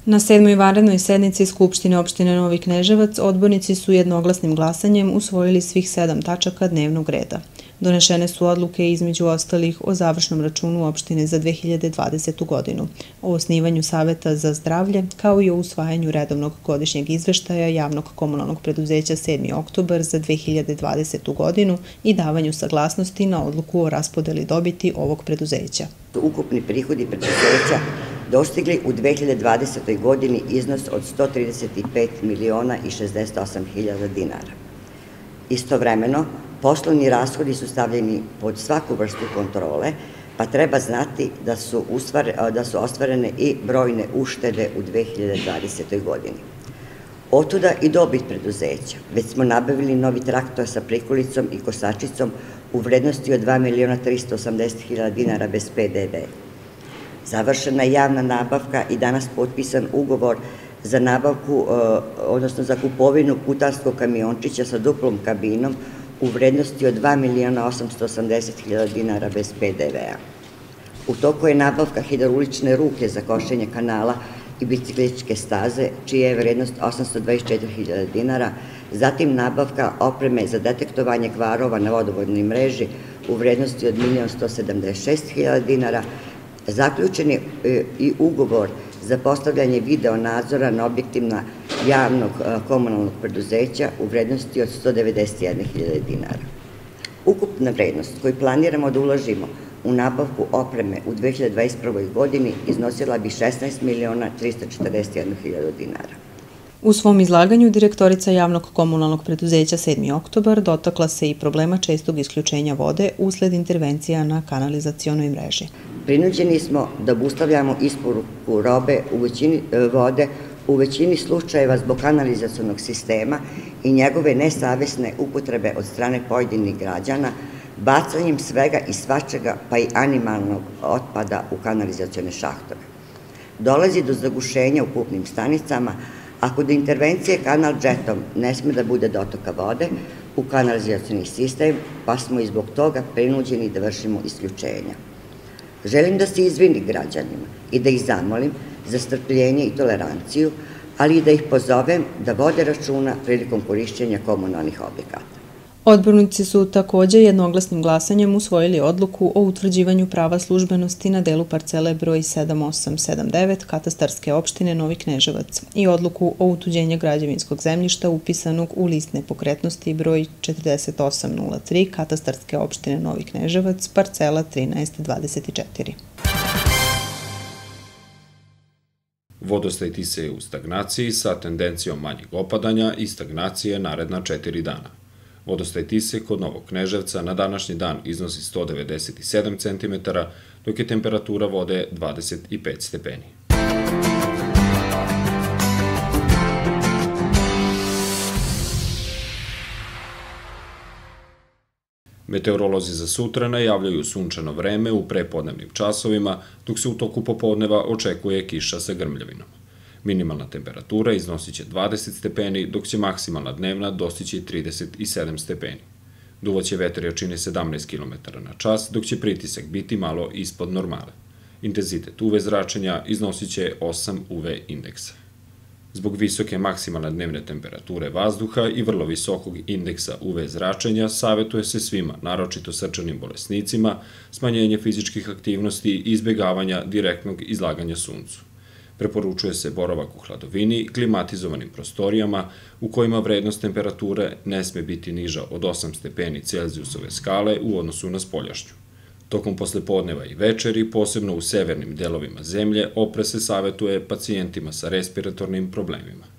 Na 7. vanrednoj sednici Skupštine opštine Novi Kneževac odbornici su jednoglasnim glasanjem usvojili svih 7 tačaka dnevnog reda. Donešene su odluke između ostalih o završnom računu opštine za 2020. godinu, o osnivanju Saveta za zdravlje, kao i o usvajanju redovnog godišnjeg izveštaja javnog komunalnog preduzeća 7. oktobar za 2020. godinu i davanju saglasnosti na odluku o raspodeli dobiti ovog preduzeća. Ukupni prihodi preduzeća dostigli u 2020. godini iznos od 135.068.000 dinara. Istovremeno, poslovni rashodi su stavljeni pod svaku vrstu kontrole, pa treba znati da su ostvarene i brojne uštede u 2020. godini. Otuda i dobit preduzeća. Već smo nabavili novi traktor sa prikolicom i kosačicom u vrednosti od 2.380.000 dinara bez PDV. Završena je javna nabavka i danas potpisan ugovor za nabavku, odnosno za kupovinu putarskog kamiončića sa duplom kabinom u vrednosti od 2.880.000 dinara bez PDV-a. U toku je nabavka hidraulične ruke za košenje kanala i biciklističke staze, čija je vrednost 824.000 dinara, zatim nabavka opreme za detektovanje kvarova na vodovodnoj mreži u vrednosti od 1.176.000 dinara, zaključen je i ugovor za postavljanje video nadzora na objektima javnog komunalnog preduzeća u vrednosti od 191.000 dinara. Ukupna vrednost koju planiramo da uložimo u nabavku opreme u 2021. godini iznosila bi 16.341.000 dinara. U svom izlaganju direktorica javnog komunalnog preduzeća 7. oktobar dotakla se i problema čestog isključenja vode usled intervencija na kanalizacionoj mreži. Prinuđeni smo da obustavljamo isporuku robe vode u većini slučajeva zbog kanalizacionog sistema i njegove nesavesne upotrebe od strane pojedinih građana, bacanjem svega i svačega, pa i animalnog otpada u kanalizacione šahtove. Dolazi do zagušenja u pupnim stanicama, ako do intervencije kanal džetom ne sme da bude dotoka vode u kanalizacioni sistem, pa smo i zbog toga prinuđeni da vršimo isključenja. Želim da se izvinim građanima i da ih zamolim za strpljenje i toleranciju, ali i da ih pozovem da vode računa prilikom korišćenja komunalnih objekata. Odbornici su također jednoglasnim glasanjem usvojili odluku o utvrđivanju prava službenosti na delu parcele broj 7879 katastarske opštine Novi Kneževac i odluku o utuđenju građevinskog zemljišta upisanog u list nepokretnosti broj 4803 katastarske opštine Novi Kneževac, parcela 1324. Vodostaj Tise je u stagnaciji sa tendencijom manjeg opadanja i stagnacije naredna 4 dana. Vodostaj Tise kod Novog Kneževca na današnji dan iznosi 197 cm, dok je temperatura vode 25 stepeni. Meteorolozi za sutra najavljaju sunčano vreme u prepodnevnim časovima, dok se u toku popodneva očekuje kiša sa grmljavinom. Minimalna temperatura iznosit će 20 stepeni, dok će maksimalna dnevna dostići 37 stepeni. Duvaće vetar jačine 17 km na čas, dok će pritisak biti malo ispod normale. Intenzitet UV zračenja iznosit će 8 UV indeksa. Zbog visoke maksimalne dnevne temperature vazduha i vrlo visokog indeksa UV zračenja savetuje se svima, naročito srčanim bolesnicima, smanjenje fizičkih aktivnosti i izbjegavanja direktnog izlaganja suncu. Preporučuje se boravak u hladovini, klimatizovanim prostorijama u kojima vrednost temperature ne sme biti niža od 8 stepeni Celzijusove skale u odnosu na spoljašnju. Tokom poslepodneva i večeri, posebno u severnim delovima zemlje, opre se savetuje pacijentima sa respiratornim problemima.